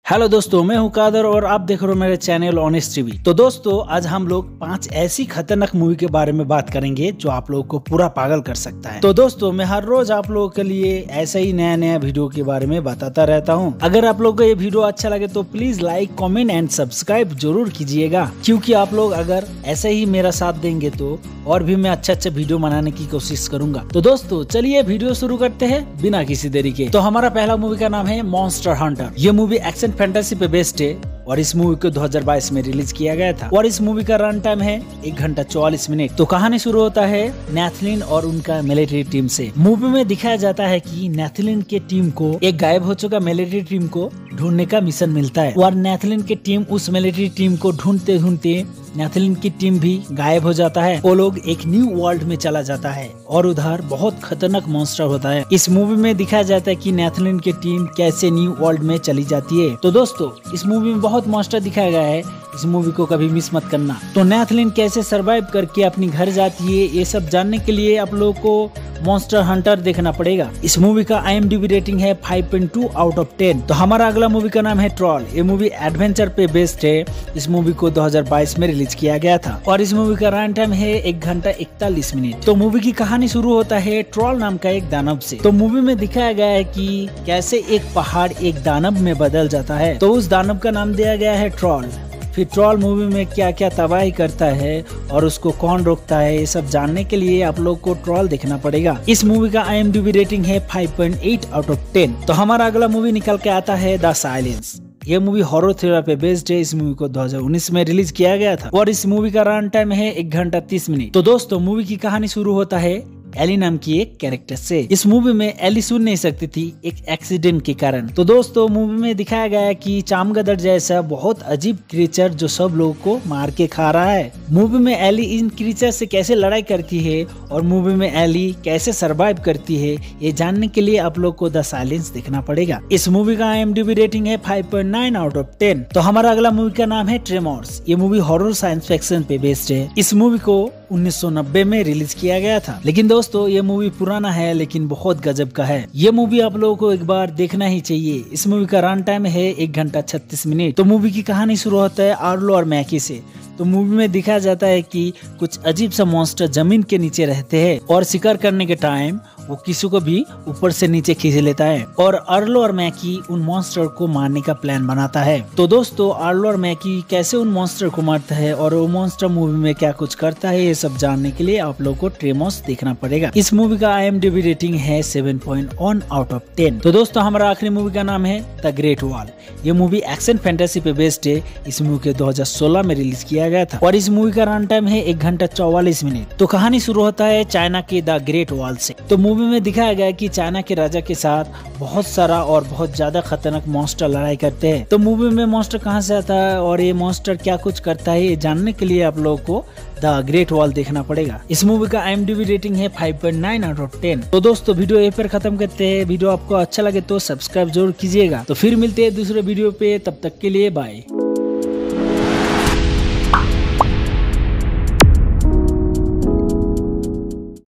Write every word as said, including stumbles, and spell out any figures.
Hello दोस्तों, मैं हूं कादर और आप देख रहे हो मेरे चैनल ऑनेस्ट टीवी। तो दोस्तों, आज हम लोग पांच ऐसी खतरनाक मूवी के बारे में बात करेंगे जो आप लोगों को पूरा पागल कर सकता है। तो दोस्तों, मैं हर रोज आप लोगों के लिए ऐसा ही नया नया वीडियो के बारे में बताता रहता हूं। अगर आप लोगों को ये वीडियो अच्छा लगे तो please like, comment and subscribe जरूर कीजिएगा, क्योंकि आप लोग अगर ऐसे ही मेरा साथ देंगे तो और भी मैं अच्छा अच्छा वीडियो बनाने की कोशिश करूंगा। तो दोस्तों, चलिए वीडियो शुरू करते हैं बिना किसी देरी के। तो हमारा पहला मूवी का नाम है मॉन्स्टर हंटर। ये मूवी एक्शन फैंटेसी पे बेस्ड है और इस मूवी को दो हज़ार बाईस में रिलीज किया गया था और इस मूवी का रन टाइम है एक घंटा चौवालीस मिनट। तो कहानी शुरू होता है नेथलिन और उनका मिलिट्री टीम से। मूवी में दिखाया जाता है कि नेथलिन के टीम को एक गायब हो चुका मिलिट्री टीम को ढूंढने का मिशन मिलता है और नेथलिन के टीम उस मिलिट्री टीम को ढूंढते ढूंढते नेथलिन की टीम भी गायब हो जाता है। वो लोग एक न्यू वर्ल्ड में चला जाता है और उधर बहुत खतरनाक मॉन्स्टर होता है। इस मूवी में दिखाया जाता है कि नेथलिन की टीम कैसे न्यू वर्ल्ड में चली जाती है। तो दोस्तों, इस मूवी में बहुत मॉन्स्टर दिखाया गया है, इस मूवी को कभी मिस मत करना। तो नेथलिन कैसे सरवाइव करके अपनी घर जाती है, ये सब जानने के लिए आप लोगों को मॉन्स्टर हंटर देखना पड़ेगा। इस मूवी का I M D B rating है five point two out of ten. तो हमारा अगला मूवी का नाम है ट्रॉल। ये मूवी एडवेंचर पे बेस्ड है। इस मूवी को दो हज़ार बाईस में रिलीज किया गया था और इस मूवी का रन टाइम है एक घंटा इकतालीस मिनट। तो मूवी की कहानी शुरू होता है ट्रॉल नाम का एक दानव से। तो मूवी में दिखाया गया है कि कैसे एक पहाड़ एक दानव में बदल जाता है। तो उस दानव का नाम दिया गया है ट्रॉल। फिर ट्रॉल मूवी में क्या क्या तबाही करता है और उसको कौन रोकता है, ये सब जानने के लिए आप लोग को ट्रॉल देखना पड़ेगा। इस मूवी का I M D B rating है five point eight out of ten. तो हमारा अगला मूवी निकल के आता है द साइलेंस। ये मूवी हॉरर थ्रिलर पे बेस्ड है। इस मूवी को दो हज़ार उन्नीस में रिलीज किया गया था और इस मूवी का रन टाइम है एक घंटा तीस मिनट। तो दोस्तों, मूवी की कहानी शुरू होता है एली नाम की एक कैरेक्टर से। इस मूवी में एली सुन नहीं सकती थी एक एक्सीडेंट के कारण। तो दोस्तों, मूवी में दिखाया गया है कि चामगदड़ जैसा बहुत अजीब क्रीचर जो सब लोगों को मार के खा रहा है। मूवी में एली इन क्रीचर से कैसे लड़ाई करती है और मूवी में एली कैसे सरवाइव करती है, ये जानने के लिए आप लोग को द साइलेंस देखना पड़ेगा। इस मूवी का I M D B rating है five point nine out of ten. तो हमारा अगला मूवी का नाम है ट्रेमोर्स। ये मूवी हॉरर साइंस फिक्शन पे बेस्ड है। इस मूवी को उन्नीस सौ नब्बे में रिलीज किया गया था, लेकिन दोस्तों ये मूवी पुराना है लेकिन बहुत गजब का है। ये मूवी आप लोगों को एक बार देखना ही चाहिए। इस मूवी का रन टाइम है एक घंटा छत्तीस मिनट। तो मूवी की कहानी शुरू होता है आर्लो और मैकी से। तो मूवी में दिखाया जाता है कि कुछ अजीब सा मॉन्स्टर जमीन के नीचे रहते हैं और शिकार करने के टाइम वो किसी को भी ऊपर से नीचे खींच लेता है और आर्लो और मैकी उन मॉन्स्टर को मारने का प्लान बनाता है। तो दोस्तों, आर्लो और मैकी कैसे उन मॉन्स्टर को मारता है और वो मॉन्स्टर मूवी में क्या कुछ करता है, ये सब जानने के लिए आप लोग को ट्रेमोर्स देखना पड़ेगा। इस मूवी का I M D B rating है seven point one out of ten. तो दोस्तों, हमारा आखिरी मूवी का नाम है द ग्रेट वॉल। ये मूवी एक्शन फैंटेसी पे बेस्ड है। इस मूवी के दो हज़ार सोलह में रिलीज किया गया था और इस मूवी का रन टाइम है एक घंटा चौवालीस मिनट। तो कहानी शुरू होता है चाइना के द ग्रेट वॉल से। तो मूवी में दिखाया गया कि चाइना के राजा के साथ बहुत सारा और बहुत ज्यादा खतरनाक मॉन्स्टर लड़ाई करते हैं। तो मूवी में मॉन्स्टर कहां से आता है और ये मॉन्स्टर क्या कुछ करता है, ये जानने के लिए आप लोगों को द ग्रेट वॉल देखना पड़ेगा। इस मूवी का I M D B rating है five point nine out of ten. तो दोस्तों, वीडियो यहीं पर खत्म करते हैं। वीडियो आपको अच्छा लगे तो सब्सक्राइब जरूर कीजिएगा। तो फिर मिलते हैं दूसरे वीडियो पे, तब तक के लिए बाय।